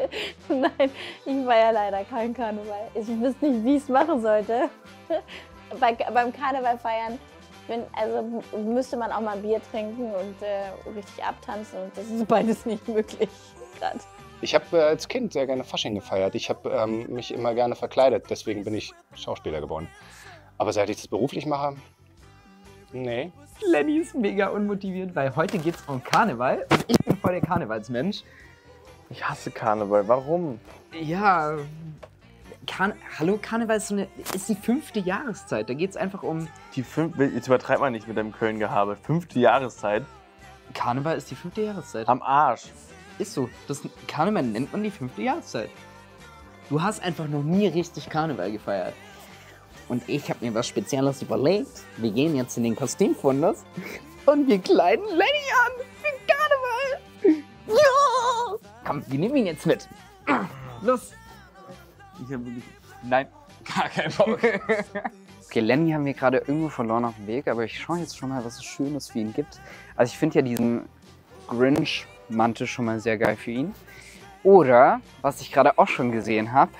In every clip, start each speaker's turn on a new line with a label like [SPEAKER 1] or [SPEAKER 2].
[SPEAKER 1] Nein, ich feiere leider keinen Karneval. Ich wüsste nicht, wie ich es machen sollte. Beim Karneval feiern müsste man auch mal Bier trinken und richtig abtanzen. Und das ist beides nicht möglich gerade.
[SPEAKER 2] Ich habe als Kind sehr gerne Fasching gefeiert. Ich habe mich immer gerne verkleidet. Deswegen bin ich Schauspieler geworden. Aber seit ich das beruflich mache, nee.
[SPEAKER 3] Lenny ist mega unmotiviert, weil heute geht's um Karneval und ich bin voll der Karnevalsmensch.
[SPEAKER 4] Ich hasse Karneval. Warum?
[SPEAKER 3] Ja, hallo, Karneval ist die 5. Jahreszeit. Da geht's einfach um...
[SPEAKER 4] Jetzt übertreibt man nicht mit dem Köln-Gehabe. 5. Jahreszeit?
[SPEAKER 3] Karneval ist die 5. Jahreszeit.
[SPEAKER 4] Am Arsch.
[SPEAKER 3] Ist so. Karneval nennt man die 5. Jahreszeit. Du hast einfach noch nie richtig Karneval gefeiert. Und ich habe mir was Spezielles überlegt. Wir gehen jetzt in den Kostümfundus und wir kleiden Lenny an für Karneval. Ja! Komm, wir nehmen ihn jetzt mit. Los!
[SPEAKER 4] Ich habe wirklich... Nein, gar keinen Bock.
[SPEAKER 5] Okay, Lenny haben wir gerade irgendwo verloren auf dem Weg, aber ich schaue jetzt schon mal, was es Schönes für ihn gibt. Also ich finde ja diesen Grinch-Mantel schon mal sehr geil für ihn. Oder, was ich gerade auch schon gesehen habe,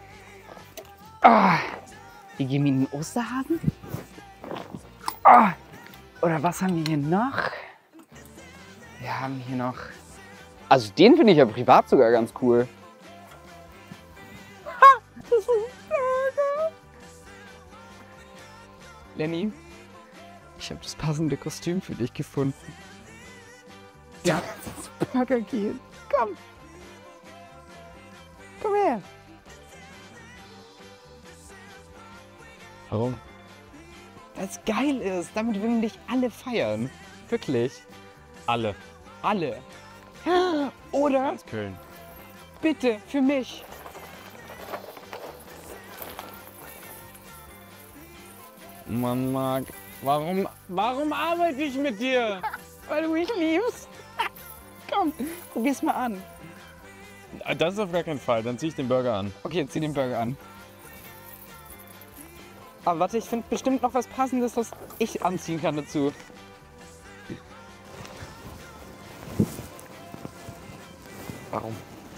[SPEAKER 5] die gemiedenen Osterhasen. Oder was haben wir hier noch? Wir haben hier noch... Also den finde ich ja privat sogar ganz cool.
[SPEAKER 3] Das ist Burger. Lenny, ich habe das passende Kostüm für dich gefunden. Ja, das ist Burger gehen. Komm. Komm her.
[SPEAKER 4] Warum?
[SPEAKER 3] Weil es geil ist. Damit würden dich alle feiern. Wirklich.
[SPEAKER 4] Alle.
[SPEAKER 3] Alle. Oder
[SPEAKER 4] Ganz Köln.
[SPEAKER 3] bitte für mich.
[SPEAKER 4] Mann, Marc, warum arbeite ich mit dir?
[SPEAKER 3] Weil du mich liebst. Komm, probier's mal an.
[SPEAKER 4] Das ist auf gar keinen Fall, dann zieh ich den Burger an.
[SPEAKER 3] Okay, zieh den Burger an. Aber warte, ich finde bestimmt noch was Passendes, was ich anziehen kann dazu.
[SPEAKER 4] Warum?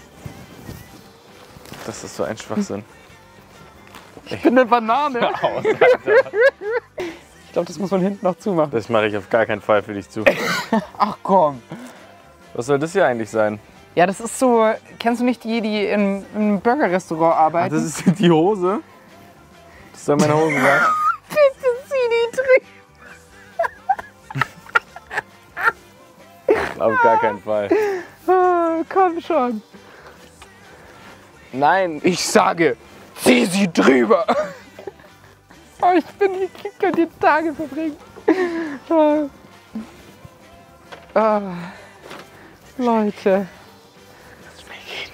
[SPEAKER 4] Das ist so ein Schwachsinn.
[SPEAKER 3] Ich bin eine Banane.
[SPEAKER 4] Hör aus, Alter.
[SPEAKER 3] Ich glaube, das muss man hinten noch zumachen.
[SPEAKER 4] Das mache ich auf gar keinen Fall für dich zu.
[SPEAKER 3] Ach komm.
[SPEAKER 4] Was soll das hier eigentlich sein?
[SPEAKER 3] Ja, das ist so, kennst du nicht die im Burger-Restaurant
[SPEAKER 4] Ach,
[SPEAKER 3] arbeiten?
[SPEAKER 4] das ist die Hose? Das soll meine Hose sein?
[SPEAKER 3] Bitte zieh die drüber.
[SPEAKER 4] Auf gar keinen Fall.
[SPEAKER 3] Oh, komm schon.
[SPEAKER 4] Nein,
[SPEAKER 3] Ich sage, zieh sie drüber. Oh, ich könnte die Tage verbringen. Oh. Oh. Leute.
[SPEAKER 4] lass mich gehen.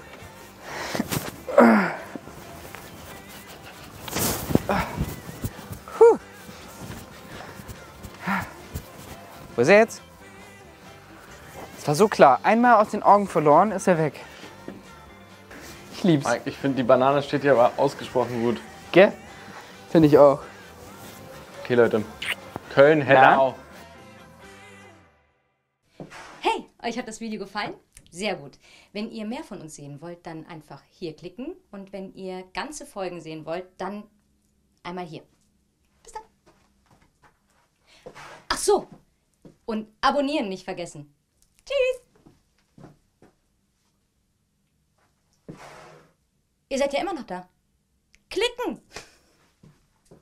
[SPEAKER 3] Wo ist er jetzt? Es war so klar. Einmal aus den Augen verloren, ist er weg. Ich lieb's.
[SPEAKER 4] Mike, ich finde, die Banane steht hier aber ausgesprochen gut.
[SPEAKER 3] Gell? Finde ich auch.
[SPEAKER 4] Okay, Leute. Köln, Hellau.
[SPEAKER 6] Hey, euch hat das Video gefallen? Sehr gut. Wenn ihr mehr von uns sehen wollt, dann einfach hier klicken. Und wenn ihr ganze Folgen sehen wollt, dann einmal hier. Bis dann. Ach so. Und abonnieren nicht vergessen. Tschüss. Ihr seid ja immer noch da. Klicken!